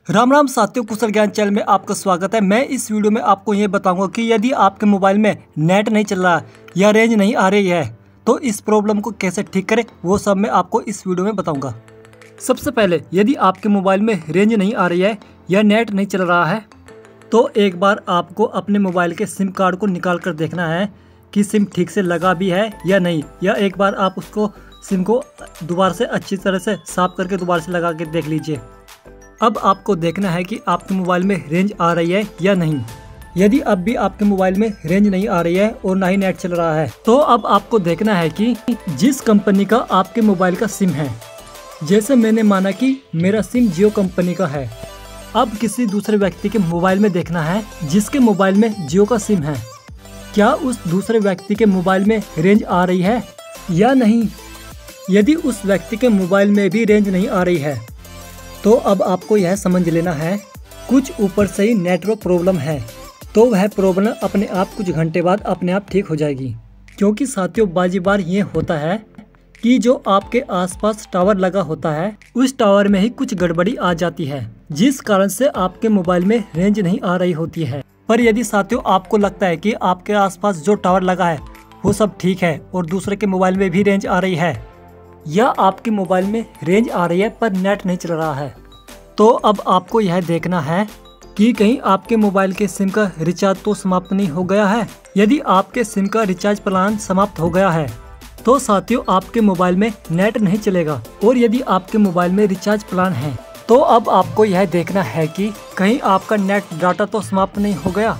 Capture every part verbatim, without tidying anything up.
राम राम साथियों, कुशल ज्ञान चैनल में आपका स्वागत है। मैं इस वीडियो में आपको ये बताऊंगा कि यदि आपके मोबाइल में नेट नहीं चल रहा या रेंज नहीं आ रही है तो इस प्रॉब्लम को कैसे ठीक करें, वो सब मैं आपको इस वीडियो में बताऊंगा। सबसे पहले, यदि आपके मोबाइल में रेंज नहीं आ रही है या नेट नहीं चल रहा है तो एक बार आपको अपने मोबाइल के सिम कार्ड को निकाल कर देखना है कि सिम ठीक से लगा भी है या नहीं, या एक बार आप उसको सिम को दोबारा से अच्छी तरह से साफ करके दोबारा से लगा के देख लीजिए। अब आपको देखना है कि आपके मोबाइल में रेंज आ रही है या नहीं। यदि अब भी आपके मोबाइल में रेंज नहीं आ रही है और ना ही नेट चल रहा है तो अब आपको देखना है कि जिस कंपनी का आपके मोबाइल का सिम है, जैसे मैंने माना कि मेरा सिम जियो कंपनी का है, अब किसी दूसरे व्यक्ति के मोबाइल में देखना है जिसके मोबाइल में जियो का सिम है, क्या उस दूसरे व्यक्ति के मोबाइल में रेंज आ रही है या नहीं। यदि उस व्यक्ति के मोबाइल में भी रेंज नहीं आ रही है तो अब आपको यह समझ लेना है कुछ ऊपर से ही नेटवर्क प्रॉब्लम है, तो वह प्रॉब्लम अपने आप कुछ घंटे बाद अपने आप ठीक हो जाएगी। क्योंकि साथियों, बाजी बार ये होता है कि जो आपके आसपास टावर लगा होता है उस टावर में ही कुछ गड़बड़ी आ जाती है, जिस कारण से आपके मोबाइल में रेंज नहीं आ रही होती है। पर यदि साथियों आपको लगता है कि आपके आसपास जो टावर लगा है वो सब ठीक है और दूसरे के मोबाइल में भी रेंज आ रही है, या आपके मोबाइल में रेंज आ रही है पर नेट नहीं चल रहा है, तो अब आपको यह देखना है कि कहीं आपके मोबाइल के सिम का रिचार्ज तो समाप्त नहीं हो गया है। यदि आपके सिम का रिचार्ज प्लान समाप्त हो गया है तो साथियों आपके मोबाइल में नेट नहीं चलेगा। और यदि आपके मोबाइल में रिचार्ज प्लान है तो अब आपको यह देखना है कि कहीं आपका नेट डाटा तो समाप्त नहीं हो गया।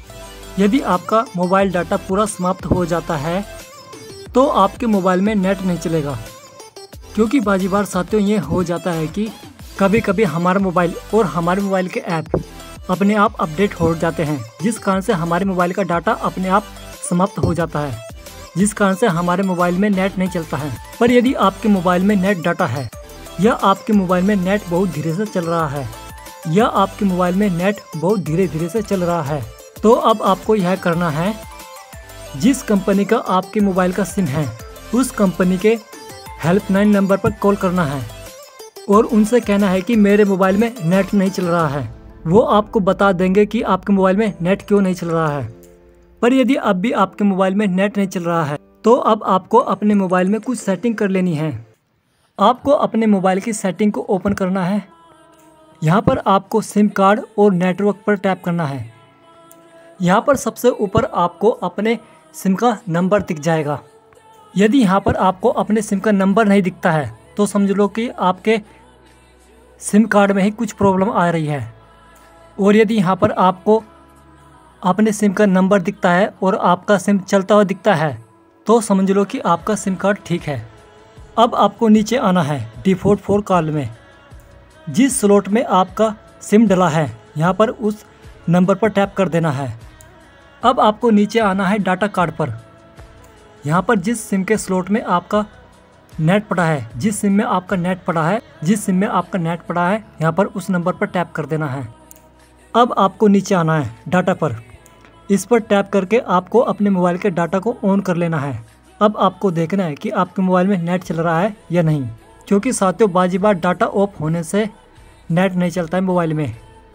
यदि आपका मोबाइल डाटा पूरा समाप्त हो जाता है तो आपके मोबाइल में नेट नहीं चलेगा। क्योंकि बाजी बार साथियों ये हो जाता है कि कभी कभी हमारा मोबाइल और हमारे मोबाइल के ऐप अपने आप अपडेट हो जाते हैं, जिस कारण से हमारे मोबाइल का डाटा अपने आप समाप्त हो जाता है, जिस कारण से हमारे मोबाइल में नेट नहीं चलता है। पर यदि आपके मोबाइल में नेट डाटा है या आपके मोबाइल में नेट बहुत धीरे से चल रहा है या आपके मोबाइल में नेट बहुत धीरे धीरे से चल रहा है, तो अब आपको यह करना है, जिस कंपनी का आपके मोबाइल का सिम है उस कंपनी के हेल्पलाइन नंबर पर कॉल करना है और उनसे कहना है कि मेरे मोबाइल में नेट नहीं चल रहा है। वो आपको बता देंगे कि आपके मोबाइल में नेट क्यों नहीं चल रहा है। पर यदि अब भी आपके मोबाइल में नेट नहीं चल रहा है तो अब आपको अपने मोबाइल में कुछ सेटिंग कर लेनी है। आपको अपने मोबाइल की सेटिंग को ओपन करना है। यहाँ पर आपको सिम कार्ड और नेटवर्क पर टैप करना है। यहाँ पर सबसे ऊपर आपको अपने सिम का नंबर दिख जाएगा। यदि यहाँ पर आपको अपने सिम का नंबर नहीं दिखता है तो समझ लो कि आपके सिम कार्ड में ही कुछ प्रॉब्लम आ रही है। और यदि यहाँ पर आपको अपने सिम का नंबर दिखता है और आपका सिम चलता हुआ दिखता है तो समझ लो कि आपका सिम कार्ड ठीक है। अब आपको नीचे आना है डिफ़ॉल्ट फॉर कॉल में। जिस स्लॉट में आपका सिम डला है यहाँ पर उस नंबर पर टैप कर देना है। अब आपको नीचे आना है डाटा कार्ड पर। यहाँ पर जिस सिम के स्लॉट में आपका नेट पड़ा है, जिस सिम में आपका नेट पड़ा है जिस सिम में आपका नेट पड़ा है यहाँ पर उस नंबर पर टैप कर देना है। अब आपको नीचे आना है डाटा पर। इस पर टैप करके आपको अपने मोबाइल के डाटा को ऑन कर लेना है। अब आपको देखना है कि आपके मोबाइल में नेट चल रहा है या नहीं, क्योंकि साथियों बाजी बार डाटा ऑफ होने से नेट नहीं चलता है मोबाइल में।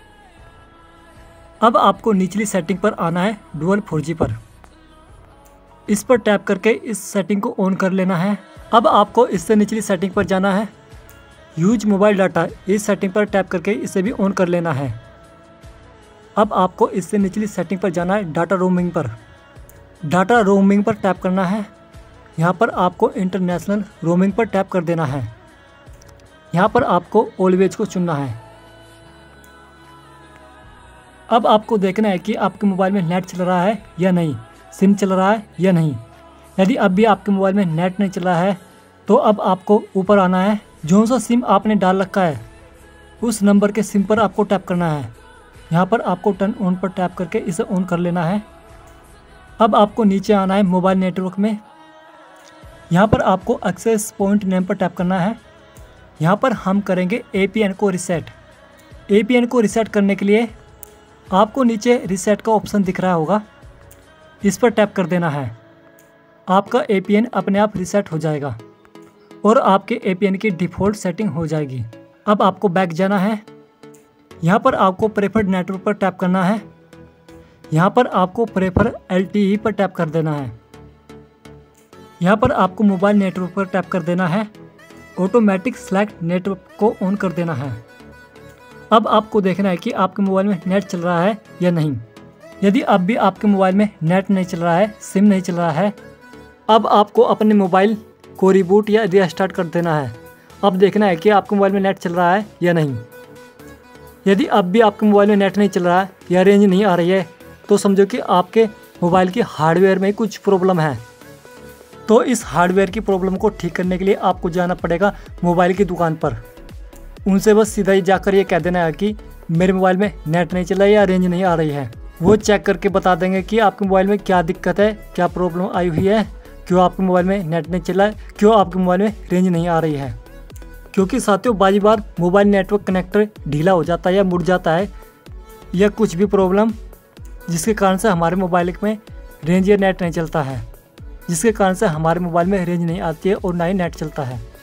अब आपको निचली सेटिंग पर आना है डुअल फोर जी पर। इस पर टैप करके इस सेटिंग को ऑन कर लेना है। अब आपको इससे निचली सेटिंग पर जाना है यूज मोबाइल डाटा। इस सेटिंग पर टैप करके इसे भी ऑन कर लेना है। अब आपको इससे निचली सेटिंग पर जाना है डाटा रोमिंग पर। डाटा रोमिंग पर टैप करना है। यहाँ पर आपको इंटरनेशनल रोमिंग पर टैप कर देना है। यहाँ पर आपको ऑलवेज को चुनना है। अब आपको देखना है कि आपके मोबाइल में नेट चल रहा है या नहीं, सिम चल रहा है या नहीं। यदि अब भी आपके मोबाइल में नेट नहीं चल रहा है तो अब आपको ऊपर आना है। जो सा सिम आपने डाल रखा है उस नंबर के सिम पर आपको टैप करना है। यहाँ पर आपको टर्न ऑन पर टैप करके इसे ऑन कर लेना है। अब आपको नीचे आना है मोबाइल नेटवर्क में। यहाँ पर आपको एक्सेस पॉइंट नेम पर टैप करना है। यहाँ पर हम करेंगे ए पी एन को रिसेट। ए पी एन को रिसेट करने के लिए आपको नीचे रिसेट का ऑप्शन दिख रहा होगा, इस पर टैप कर देना है। आपका ए पी एन अपने आप रिसेट हो जाएगा और आपके ए पी एन की डिफ़ॉल्ट सेटिंग हो जाएगी। अब आपको बैक जाना है। यहाँ पर आपको प्रेफर्ड नेटवर्क पर टैप करना है। यहाँ पर आपको प्रेफर एल टी ई पर टैप कर देना है। यहाँ पर आपको मोबाइल नेटवर्क पर टैप कर देना है। ऑटोमेटिक सेलेक्ट नेटवर्क को ऑन कर देना है। अब आपको देखना है कि आपके मोबाइल में नेट चल रहा है या नहीं। यदि अब भी आपके मोबाइल में नेट नहीं चल रहा है, सिम नहीं चल रहा है, अब आपको अपने मोबाइल को रिबूट या रीस्टार्ट कर देना है। अब देखना है कि आपके मोबाइल में नेट चल रहा है या नहीं। यदि अब भी आपके मोबाइल में नेट नहीं चल रहा है या रेंज नहीं आ रही है तो समझो कि आपके मोबाइल की हार्डवेयर में कुछ प्रॉब्लम है। तो इस हार्डवेयर की प्रॉब्लम को ठीक करने के लिए आपको जाना पड़ेगा मोबाइल की दुकान पर। उनसे बस सीधा ही जाकर ये कह देना है कि मेरे मोबाइल में नेट नहीं चल रहा है या रेंज नहीं आ रही है। वो चेक करके बता देंगे कि आपके मोबाइल में क्या दिक्कत है, क्या प्रॉब्लम आई हुई है, क्यों आपके मोबाइल में नेट नहीं चल रहा है, क्यों आपके मोबाइल में रेंज नहीं आ रही है। क्योंकि साथियों बाजी बार मोबाइल नेटवर्क कनेक्टर ढीला हो जाता है या मुड़ जाता है या कुछ भी प्रॉब्लम जिसके कारण से हमारे मोबाइल में रेंज या नेट नहीं चलता है, जिसके कारण से हमारे मोबाइल में रेंज नहीं आती है और ना ही नेट चलता है।